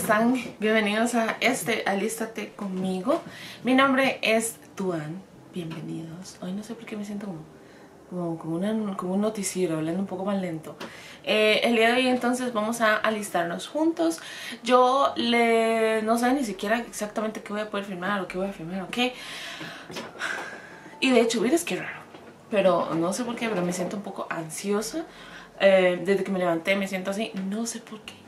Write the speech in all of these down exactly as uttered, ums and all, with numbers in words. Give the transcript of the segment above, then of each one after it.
están? Bienvenidos a este Alístate Conmigo. Mi nombre es Tuan. Bienvenidos. Hoy no sé por qué me siento como, como, como, una, como un noticiero, hablando un poco más lento. Eh, el día de hoy entonces vamos a alistarnos juntos. Yo le, no sé ni siquiera exactamente qué voy a poder filmar o qué voy a filmar o qué. Y de hecho, miren, es que raro. Pero no sé por qué, pero me siento un poco ansiosa. Eh, desde que me levanté me siento así, no sé por qué.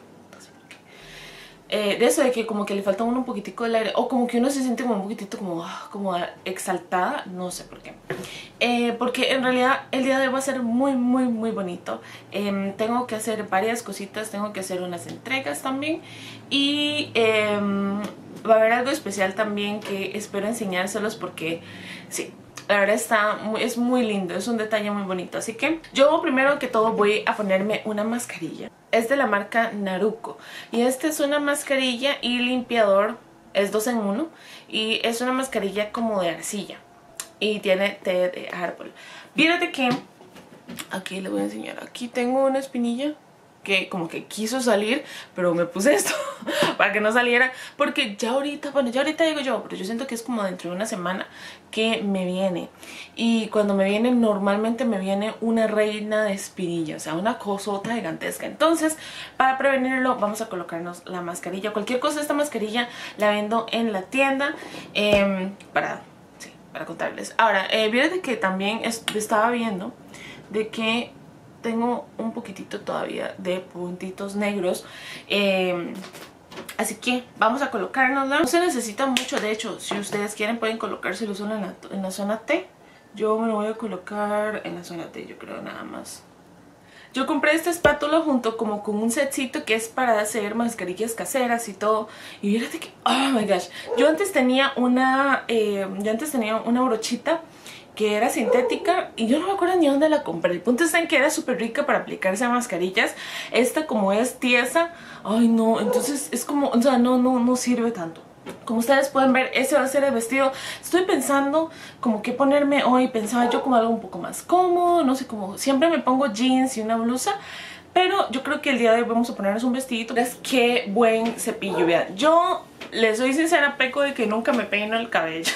Eh, de eso de que como que le falta a uno un poquitico del aire, o como que uno se siente como un poquitito como, como exaltada, no sé por qué. Eh, porque en realidad el día de hoy va a ser muy muy muy bonito. Eh, tengo que hacer varias cositas, tengo que hacer unas entregas también. Y eh, va a haber algo especial también que espero enseñárselos porque sí, la verdad está muy, es muy lindo, es un detalle muy bonito. Así que yo primero que todo voy a ponerme una mascarilla. Es de la marca Naruko. Y esta es una mascarilla y limpiador, es dos en uno. Y es una mascarilla como de arcilla. Y tiene té de árbol. Fíjate que, aquí les voy a enseñar, aquí tengo una espinilla que como que quiso salir, pero me puse esto para que no saliera, porque ya ahorita, bueno, ya ahorita digo yo, pero yo siento que es como dentro de una semana que me viene. Y cuando me viene, normalmente me viene una reina de espinilla, o sea, una cosota gigantesca. Entonces, para prevenirlo, vamos a colocarnos la mascarilla. Cualquier cosa de esta mascarilla la vendo en la tienda, eh, para, sí, para contarles. Ahora, eh, fíjate que también es, estaba viendo de que tengo un poquitito todavía de puntitos negros, eh, así que vamos a colocárnosla. No se necesita mucho, de hecho, si ustedes quieren pueden colocárselo solo en la, en la zona T. Yo me lo voy a colocar en la zona T, yo creo, nada más. Yo compré esta espátula junto como con un setcito que es para hacer mascarillas caseras y todo. Y fíjate que, oh my gosh, yo antes tenía una, eh, yo antes tenía una brochita que era sintética y yo no me acuerdo ni dónde la compré. El punto está en que era súper rica para aplicarse a mascarillas. Esta como es tiesa, ay no, entonces es como, o sea, no, no, no sirve tanto. Como ustedes pueden ver, ese va a ser el vestido. Estoy pensando como qué ponerme hoy. Pensaba yo como algo un poco más cómodo, no sé, como siempre me pongo jeans y una blusa. Pero yo creo que el día de hoy vamos a ponernos un vestidito. Es qué buen cepillo, vean. Yo les soy sincera, peco de que nunca me peino el cabello.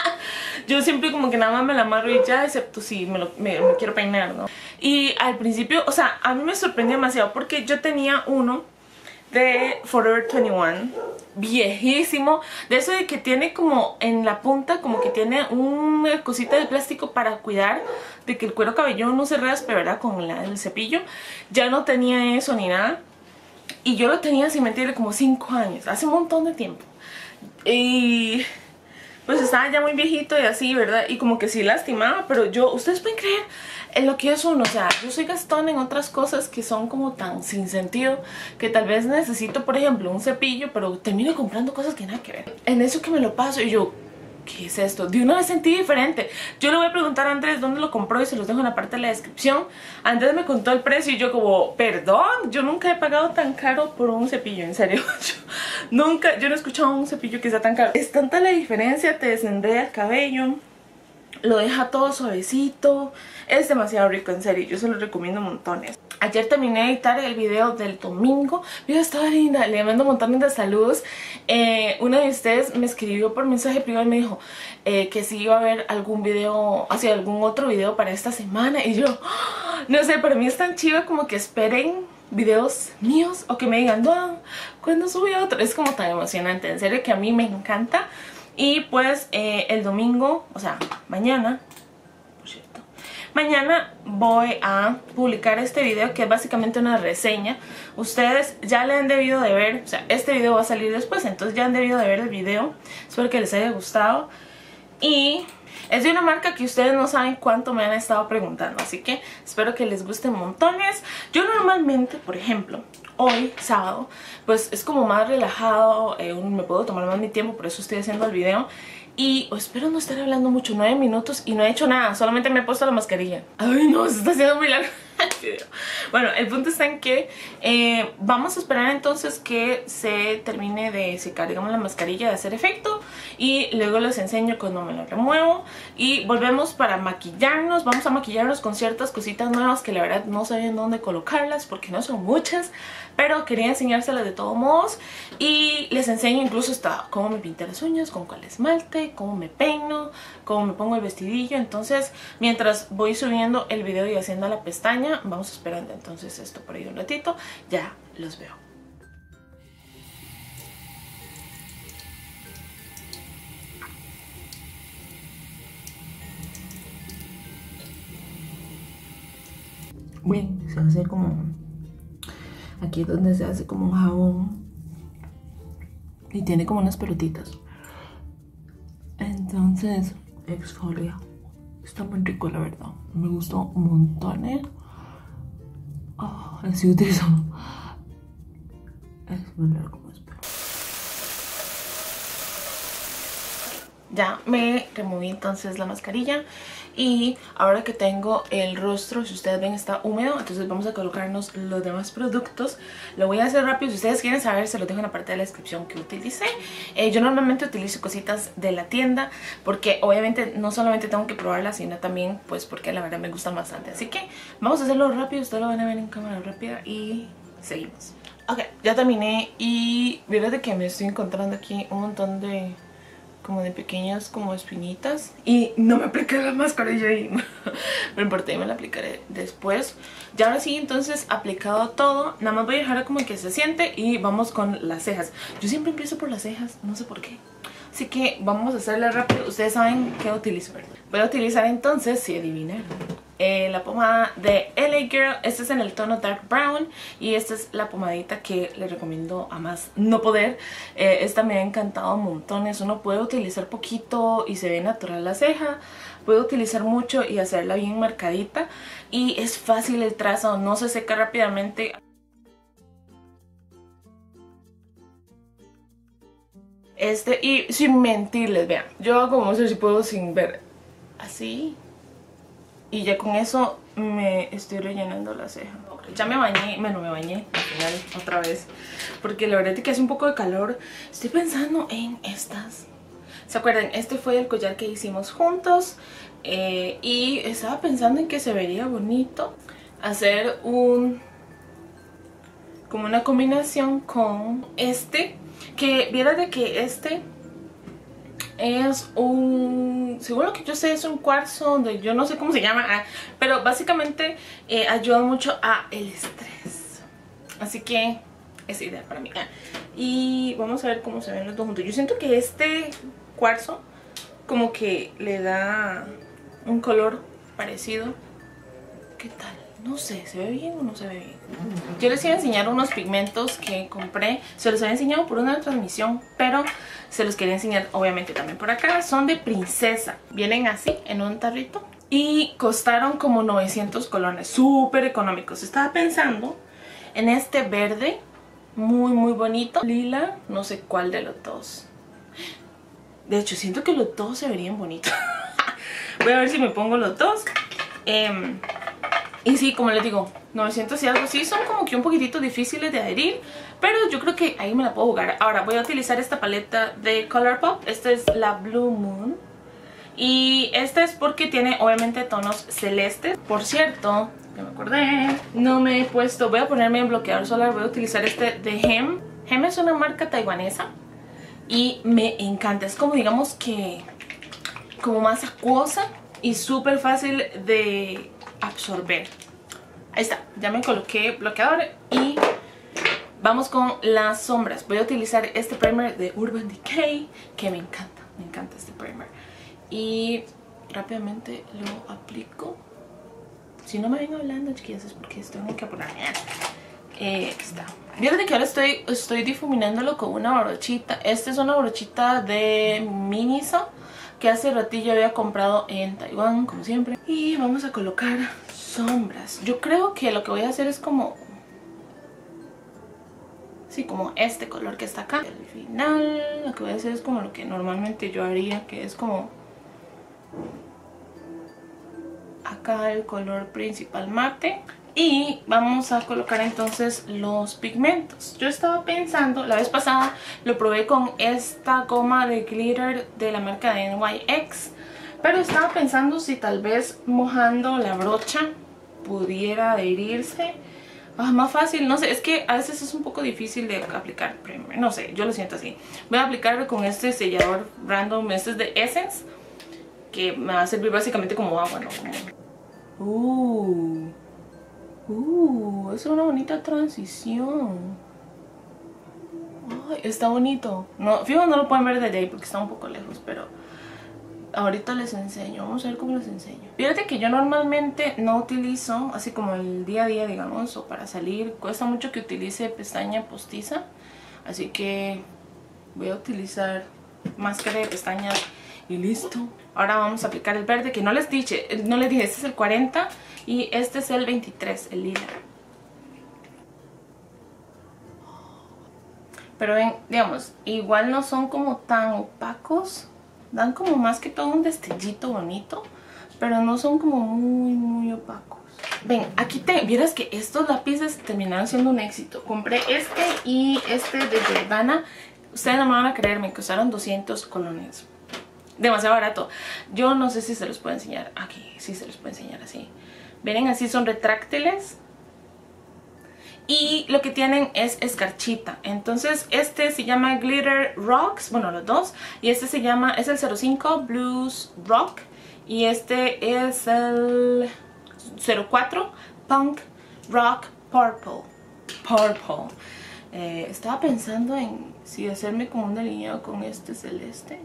Yo siempre como que nada más me la amarro y ya, excepto si me, lo, me, me quiero peinar, ¿no? Y al principio, o sea, a mí me sorprendió demasiado porque yo tenía uno de Forever veintiuno, viejísimo, de eso de que tiene como en la punta, como que tiene una cosita de plástico para cuidar de que el cuero cabelludo no se raspe, ¿verdad? Con la, el cepillo. Ya no tenía eso ni nada. Y yo lo tenía, sin mentirle, como cinco años, hace un montón de tiempo. Y pues estaba ya muy viejito y así, ¿verdad? Y como que sí lastimaba, pero yo, ustedes pueden creer en lo que es uno, o sea, yo soy gastón en otras cosas que son como tan sin sentido, que tal vez necesito, por ejemplo, un cepillo, pero termino comprando cosas que nada que ver. En eso que me lo paso y yo, ¿qué es esto? De una vez sentí diferente. Yo le voy a preguntar a Andrés dónde lo compró y se los dejo en la parte de la descripción. Andrés me contó el precio y yo como, perdón, yo nunca he pagado tan caro por un cepillo, en serio. Yo, nunca, yo no he escuchado un cepillo que sea tan caro. Es tanta la diferencia, te desenreda el cabello, lo deja todo suavecito. Es demasiado rico, en serio, yo se lo recomiendo montones. Ayer terminé de editar el video del domingo. Mira, estaba linda, le mando montones de saludos. eh, Una de ustedes me escribió por mensaje privado y me dijo eh, que si iba a ver algún video, hacia algún otro video para esta semana. Y yo, ¡oh! No sé, para mí es tan chido como que esperen videos míos o que me digan, no, ¿cuándo sube otro? Es como tan emocionante, en serio que a mí me encanta. Y pues eh, el domingo, o sea, mañana, por cierto, mañana voy a publicar este video que es básicamente una reseña. Ustedes ya le han debido de ver, o sea, este video va a salir después, entonces ya han debido de ver el video. Espero que les haya gustado. Y es de una marca que ustedes no saben cuánto me han estado preguntando, así que espero que les guste montones. Yo normalmente, por ejemplo, hoy, sábado, pues es como más relajado, eh, me puedo tomar más mi tiempo, por eso estoy haciendo el video. Y oh, espero no estar hablando mucho, nueve minutos y no he hecho nada, solamente me he puesto la mascarilla. Ay no, se está haciendo muy largo. video. Bueno, el punto está en que eh, vamos a esperar entonces que se termine de secar, digamos, la mascarilla, de hacer efecto, y luego les enseño cuando me lo remuevo y volvemos para maquillarnos. Vamos a maquillarnos con ciertas cositas nuevas que la verdad no sabía en dónde colocarlas porque no son muchas, pero quería enseñárselas de todos modos, y les enseño incluso hasta cómo me pinté las uñas, con cuál esmalte, cómo me peino, cómo me pongo el vestidillo. Entonces mientras voy subiendo el video y haciendo la pestaña, vamos esperando entonces esto por ahí un ratito, ya los veo. Bueno, se hace como... aquí es donde se hace como un jabón y tiene como unas pelotitas. Entonces exfolia. Está muy rico, la verdad. Me gustó un montón, ¿eh? Oh, así utilizo. Es muy largo como espero. Ya me removí entonces la mascarilla, y ahora que tengo el rostro, si ustedes ven, está húmedo, entonces vamos a colocarnos los demás productos. Lo voy a hacer rápido, si ustedes quieren saber se lo dejo en la parte de la descripción que utilicé. eh, Yo normalmente utilizo cositas de la tienda porque obviamente no solamente tengo que probarlas, sino también pues porque la verdad me gustan bastante. Así que vamos a hacerlo rápido, ustedes lo van a ver en cámara rápida y seguimos. Ok, ya terminé, y miren de que me estoy encontrando aquí un montón de... como de pequeñas como espinitas, y no me apliqué la mascarilla y no importa, y me la aplicaré después. Ya ahora sí, entonces aplicado todo, nada más voy a dejar como que se siente y vamos con las cejas. Yo siempre empiezo por las cejas, no sé por qué, así que vamos a hacerla rápido. Ustedes saben qué utilizo, ¿verdad? Voy a utilizar entonces, si adivinan, Eh, la pomada de L A Girl. Esta es en el tono Dark Brown, y esta es la pomadita que les recomiendo a más no poder. eh, Esta me ha encantado montones. Uno puede utilizar poquito y se ve natural la ceja, puede utilizar mucho y hacerla bien marcadita, y es fácil el trazo, no se seca rápidamente. Este, y sin mentirles, vean, yo hago como si puedo sin ver, así. Y ya con eso me estoy rellenando la ceja. Ya me bañé, bueno, me bañé al final otra vez, porque la verdad es que hace un poco de calor. Estoy pensando en estas. ¿Se acuerdan? Este fue el collar que hicimos juntos. Eh, y estaba pensando en que se vería bonito hacer un... como una combinación con este. Que viera de que este... es un, según lo que yo sé, es un cuarzo donde yo no sé cómo se llama, pero básicamente eh, ayuda mucho a el estrés, así que es ideal para mí. Y vamos a ver cómo se ven los dos juntos. Yo siento que este cuarzo como que le da un color parecido. ¿Qué tal? No sé, ¿se ve bien o no se ve bien? Yo les iba a enseñar unos pigmentos que compré. Se los había enseñado por una transmisión, pero se los quería enseñar obviamente también por acá. Son de Princesa. Vienen así, en un tarrito, y costaron como novecientos colones. Súper económicos. Estaba pensando en este verde, muy muy bonito. Lila, no sé cuál de los dos. De hecho, siento que los dos se verían bonitos. Voy a ver si me pongo los dos. Eh... Y sí, como les digo, novecientos y algo. Sí, son como que un poquitito difíciles de adherir, pero yo creo que ahí me la puedo jugar. Ahora voy a utilizar esta paleta de Colourpop. Esta es la Blue Moon, y esta es porque tiene obviamente tonos celestes. Por cierto, ya me acordé, no me he puesto, voy a ponerme en bloqueador solar. Voy a utilizar este de Hem. Hem es una marca taiwanesa y me encanta. Es como, digamos que como más acuosa y súper fácil de absorber. Ahí está, ya me coloqué bloqueador y vamos con las sombras. Voy a utilizar este primer de Urban Decay, que me encanta, me encanta este primer, y rápidamente lo aplico. Si no me ven hablando, chiquillas, es porque tengo que apurarme. Eh, está. Vieron que ahora estoy, estoy difuminándolo con una brochita. Esta es una brochita de Miniso que hace ratillo había comprado en Taiwán, como siempre. Y vamos a colocar sombras. Yo creo que lo que voy a hacer es como... sí, como este color que está acá. Al final lo que voy a hacer es como lo que normalmente yo haría, que es como... acá el color principal mate. Y vamos a colocar entonces los pigmentos. Yo estaba pensando, la vez pasada lo probé con esta goma de glitter de la marca de N Y X, pero estaba pensando si tal vez mojando la brocha pudiera adherirse. Ah, más fácil, no sé, es que a veces es un poco difícil de aplicar primer, no sé, yo lo siento así. Voy a aplicarlo con este sellador random, este es de Essence, que me va a servir básicamente como agua, ¿no? Como... Uh, uh, es una bonita transición. Ay, está bonito. No, fijo, no lo pueden ver desde ahí porque está un poco lejos, pero ahorita les enseño. Vamos a ver cómo les enseño. Fíjate que yo normalmente no utilizo, así como el día a día, digamos, o para salir, cuesta mucho que utilice pestaña postiza. Así que voy a utilizar máscara de pestañas y listo. Ahora vamos a aplicar el verde, que no les dije, no les dije, este es el cuarenta y este es el veintitrés, el lila. Pero ven, digamos, igual no son como tan opacos. Dan como más que todo un destellito bonito, pero no son como muy, muy opacos. Ven, aquí te vieras que estos lápices terminaron siendo un éxito. Compré este y este de Jordana. Ustedes no me van a creer, me costaron doscientos colones. Demasiado barato. Yo no sé si se los puedo enseñar. Aquí, sí se los puedo enseñar así. Miren, así son retráctiles. Y lo que tienen es escarchita. Entonces este se llama Glitter Rocks, bueno, los dos. Y este se llama, es el cero cinco Blues Rock. Y este es el cero cuatro Punk Rock Purple. Purple. Eh, estaba pensando en si hacerme como un delineado con este celeste.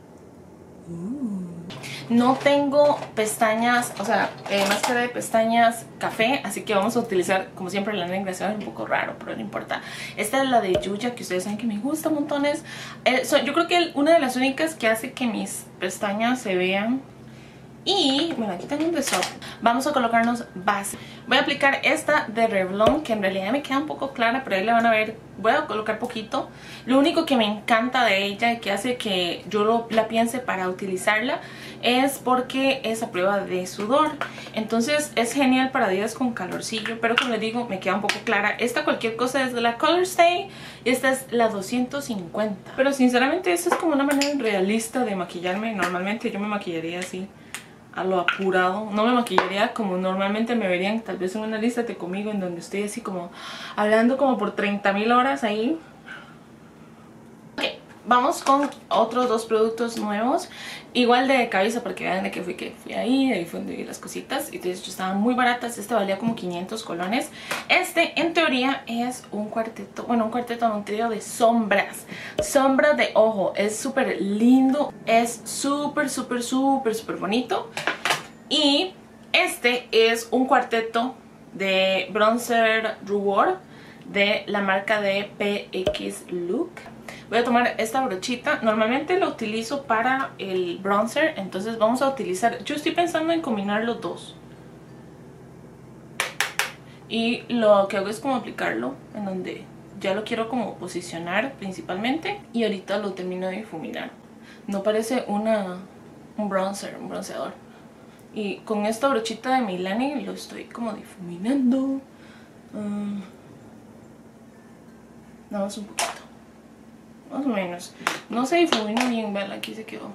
Uh. No tengo pestañas, o sea, eh, máscara de pestañas café, así que vamos a utilizar como siempre la negra. Se ve un poco raro, pero no importa. Esta es la de Yuya, que ustedes saben que me gusta montones. eh, so, Yo creo que una de las únicas que hace que mis pestañas se vean. Y bueno, aquí tengo un desorden. Vamos a colocarnos base. Voy a aplicar esta de Revlon, que en realidad me queda un poco clara, pero ahí le van a ver. Voy a colocar poquito. Lo único que me encanta de ella y que hace que yo lo, la piense para utilizarla es porque es a prueba de sudor. Entonces es genial para días con calorcillo, pero como les digo, me queda un poco clara. Esta cualquier cosa es de la Colorstay y esta es la doscientos cincuenta. Pero sinceramente esta es como una manera realista de maquillarme. Normalmente yo me maquillaría así, a lo apurado. No me maquillaría como normalmente me verían tal vez en una lista de conmigo, en donde estoy así como hablando como por treinta mil horas ahí. Ok, vamos con otros dos productos nuevos, igual de cabeza, para que vean de que fui, que fui ahí, ahí fue donde vi las cositas. Y de hecho estaban muy baratas. Este valía como quinientos colones. Este en teoría es un cuarteto, bueno, un cuarteto, no, un trío de sombras. Sombras de ojo, es súper lindo, es súper, súper, súper, súper bonito. Y este es un cuarteto de bronzer rubor de la marca de P X Look. Voy a tomar esta brochita. Normalmente lo utilizo para el bronzer, entonces vamos a utilizar, yo estoy pensando en combinar los dos. Y lo que hago es como aplicarlo en donde ya lo quiero como posicionar principalmente, y ahorita lo termino de difuminar. No parece una, un bronzer, un bronceador. Y con esta brochita de Milani lo estoy como difuminando. Uh, nada más un poquito. Más o menos. No se difumina bien, vean, aquí se quedó.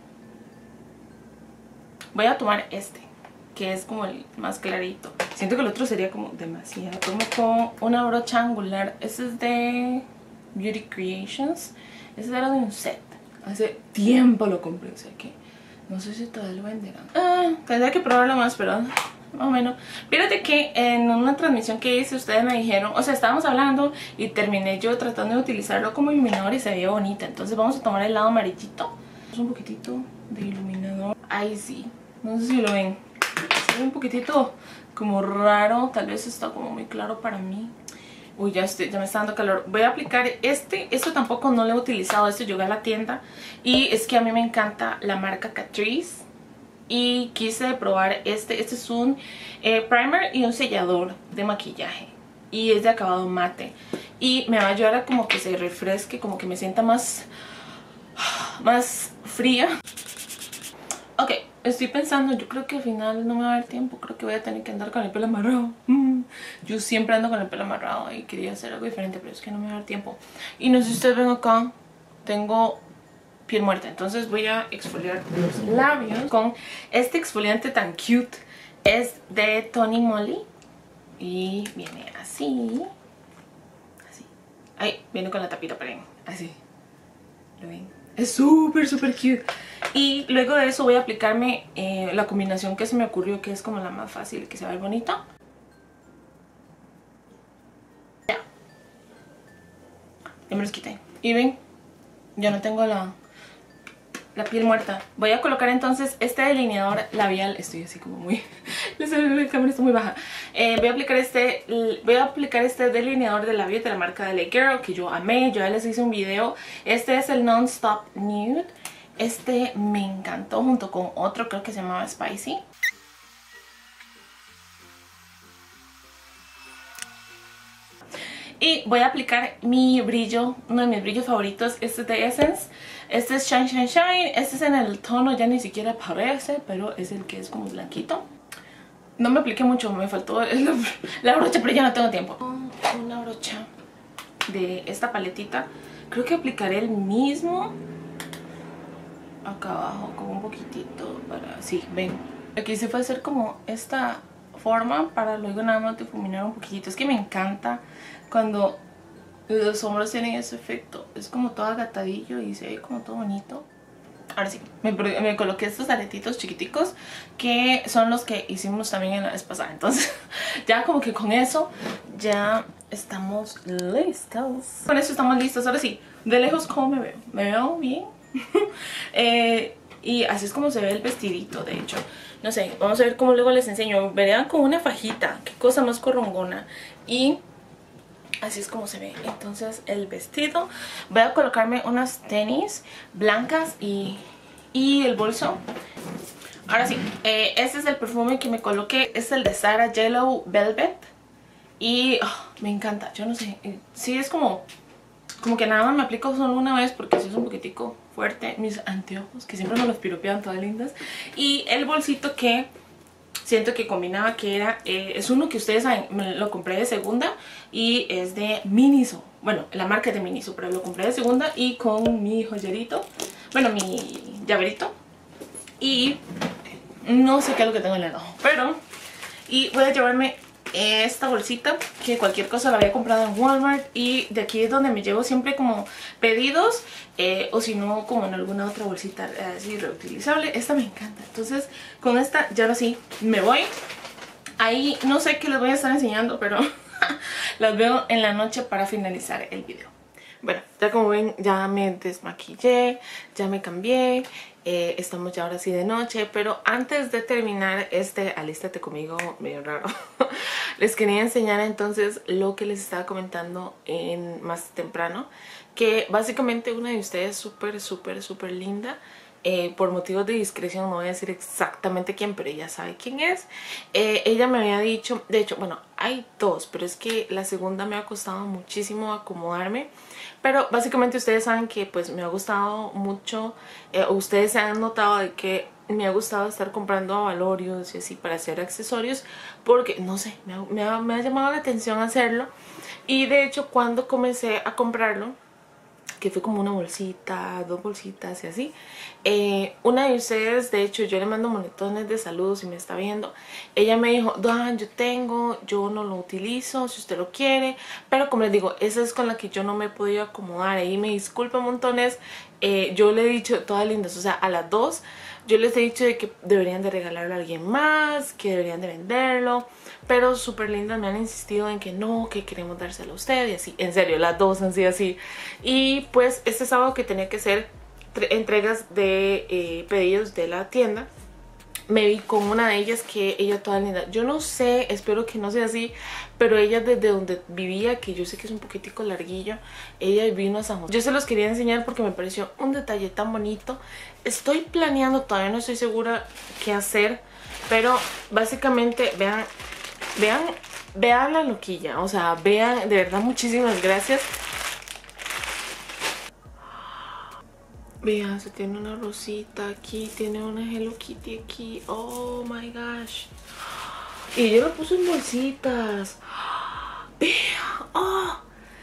Voy a tomar este, que es como el más clarito. Siento que el otro sería como demasiado. Tomo con una brocha angular. Este es de Beauty Creations. Este era de un set. Hace tiempo lo compré, o sea que no sé si todavía lo venderán. Ah, tendría que probarlo más, pero más o menos. Fíjate que en una transmisión que hice ustedes me dijeron, o sea, estábamos hablando y terminé yo tratando de utilizarlo como iluminador y se veía bonita. Entonces vamos a tomar el lado amarillito. Un poquitito de iluminador. Ahí sí, no sé si lo ven. Se ve un poquitito como raro, tal vez está como muy claro para mí. Uy, ya, estoy, ya me está dando calor. Voy a aplicar este. Esto tampoco no lo he utilizado. Esto llegué a la tienda. Y es que a mí me encanta la marca Catrice. Y quise probar este. Este es un eh, primer y un sellador de maquillaje. Y es de acabado mate. Y me va a ayudar a como que se refresque. Como que me sienta más, más fría. Ok, estoy pensando, yo creo que al final no me va a dar tiempo. Creo que voy a tener que andar con el pelo amarrado. mm. Yo siempre ando con el pelo amarrado y quería hacer algo diferente, pero es que no me va a dar tiempo. Y no sé si ustedes ven acá, tengo piel muerta, entonces voy a exfoliar los labios con este exfoliante tan cute. Es de Tony Moly y viene así, así. Ay, viene con la tapita, pero así. ¿Lo ven? Es súper, súper cute. Y luego de eso voy a aplicarme eh, la combinación que se me ocurrió, que es como la más fácil, que se va a ver bonita. Ya. Ya me los quité. Y ven, ya no tengo la... la piel muerta. Voy a colocar entonces este delineador labial. Estoy así como muy... la cámara está muy baja. Eh, voy a aplicar este voy a aplicar este delineador de labios de la marca de L A Girl, que yo amé. Yo ya les hice un video. Este es el Non-Stop Nude. Este me encantó junto con otro, creo que se llamaba Spicy. Y voy a aplicar mi brillo, uno de mis brillos favoritos. Este es de Essence. Este es Shine Shine Shine. Este es en el tono, ya ni siquiera parece, pero es el que es como blanquito. No me apliqué mucho, me faltó la, la brocha, pero ya no tengo tiempo. Una brocha de esta paletita. Creo que aplicaré el mismo acá abajo, como un poquitito para... Sí, ven. Lo que hice fue hacer como esta forma para luego nada más difuminar un poquitito. Es que me encanta cuando los hombros tienen ese efecto. Es como todo agatadillo y se ve como todo bonito. Ahora sí, me, me coloqué estos aretitos chiquiticos que son los que hicimos también en la vez pasada. Entonces ya como que con eso ya estamos listos. Con eso estamos listos. Ahora sí, de lejos, ¿cómo me veo? ¿Me veo bien? eh, y así es como se ve el vestidito, de hecho. No sé, vamos a ver cómo luego les enseño. Vean con una fajita, qué cosa más corrongona. Y así es como se ve entonces el vestido. Voy a colocarme unas tenis blancas y, y el bolso. Ahora sí, eh, este es el perfume que me coloqué. Es el de Zara Yellow Velvet. Y oh, me encanta, yo no sé. Eh, sí, es como... Como que nada más me aplico solo una vez porque sí es un poquitico fuerte. Mis anteojos, que siempre me los piropean todas lindas. Y el bolsito que siento que combinaba, que era... Eh, es uno que ustedes saben, me lo compré de segunda y es de Miniso. Bueno, la marca es de Miniso, pero lo compré de segunda y con mi joyerito. Bueno, mi llaverito. Y no sé qué es lo que tengo en el ojo, pero... Y voy a llevarme esta bolsita, que cualquier cosa la había comprado en Walmart. Y de aquí es donde me llevo siempre como pedidos, eh, o si no como en alguna otra bolsita así reutilizable. Esta me encanta, entonces con esta ya ahora sí me voy. Ahí no sé qué les voy a estar enseñando, pero las veo en la noche para finalizar el video. Bueno, ya como ven, ya me desmaquillé, ya me cambié, eh, estamos ya ahora sí de noche. Pero antes de terminar este alístate conmigo medio raro, les quería enseñar entonces lo que les estaba comentando en más temprano. Que básicamente una de ustedes súper, súper, súper linda, eh, por motivos de discreción no voy a decir exactamente quién, pero ella sabe quién es. eh, Ella me había dicho, de hecho, bueno, hay dos, pero es que la segunda me ha costado muchísimo acomodarme. Pero básicamente ustedes saben que pues me ha gustado mucho, eh, ustedes se han notado de que me ha gustado estar comprando avalorios y así para hacer accesorios, porque no sé, me ha, me ha, me ha llamado la atención hacerlo. Y de hecho cuando comencé a comprarlo, que fue como una bolsita, dos bolsitas y así, eh, una de ustedes, de hecho yo le mando monetones de saludos si me está viendo, ella me dijo, Duan, yo tengo, yo no lo utilizo, si usted lo quiere, pero como les digo, esa es con la que yo no me he podido acomodar. Ahí me disculpa montones. eh, yo le he dicho, todas lindas, o sea, a las dos yo les he dicho de que deberían de regalarlo a alguien más, que deberían de venderlo, pero súper lindas me han insistido en que no, que queremos dárselo a usted y así. En serio, las dos han sido así. Y pues este sábado que tenía que ser entregas de eh, pedidos de la tienda, me vi con una de ellas que ella toda linda. Yo no sé, espero que no sea así, pero ella desde donde vivía, que yo sé que es un poquitico larguillo, ella vino a San José. Yo se los quería enseñar porque me pareció un detalle tan bonito. Estoy planeando, todavía no estoy segura qué hacer, pero básicamente vean, vean, vean la loquilla. O sea, vean, de verdad muchísimas gracias. Vean, se tiene una rosita aquí, tiene una Hello Kitty aquí. Oh my gosh. Y ella lo puso en bolsitas. Vean, oh.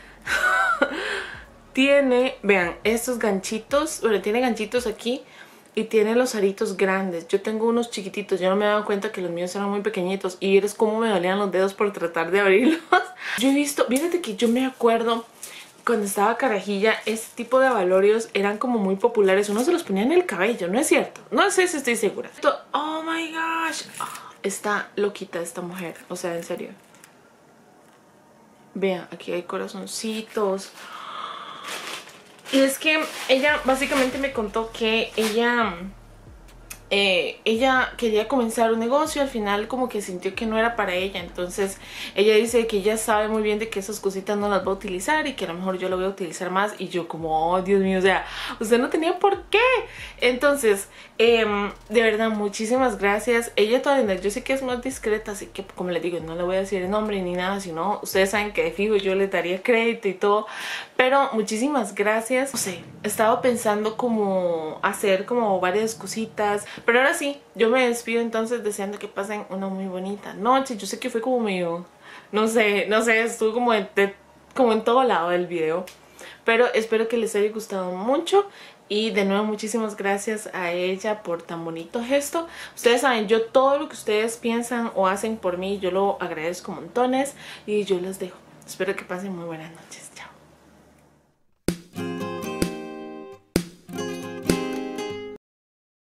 Tiene, vean, estos ganchitos. Bueno, tiene ganchitos aquí. Y tiene los aritos grandes. Yo tengo unos chiquititos. Yo no me he dado cuenta que los míos eran muy pequeñitos. Y eres como me dolían los dedos por tratar de abrirlos. Yo he visto, fíjate que yo me acuerdo cuando estaba carajilla, este tipo de abalorios eran como muy populares. Uno se los ponía en el cabello, ¿no es cierto? No sé si estoy segura. Oh my gosh. Oh, está loquita esta mujer. O sea, en serio. Vean, aquí hay corazoncitos. Y es que ella básicamente me contó que ella... Eh, ella quería comenzar un negocio, al final como que sintió que no era para ella, entonces ella dice que ella sabe muy bien de que esas cositas no las va a utilizar y que a lo mejor yo lo voy a utilizar más. Y yo como, oh Dios mío, o sea, usted no tenía por qué. Entonces, eh, de verdad, muchísimas gracias. Ella todavía, yo sé que es más discreta, así que como les digo, no le voy a decir el nombre ni nada, sino ustedes saben que de fijo yo les daría crédito y todo. Pero muchísimas gracias. No sé, he estado pensando como hacer como varias cositas. Pero ahora sí, yo me despido entonces deseando que pasen una muy bonita noche. Yo sé que fue como medio, no sé, no sé, estuve como en, de, como en todo lado del video. Pero espero que les haya gustado mucho. Y de nuevo muchísimas gracias a ella por tan bonito gesto. Ustedes saben, yo todo lo que ustedes piensan o hacen por mí, yo lo agradezco montones. Y yo les dejo. Espero que pasen muy buenas noches.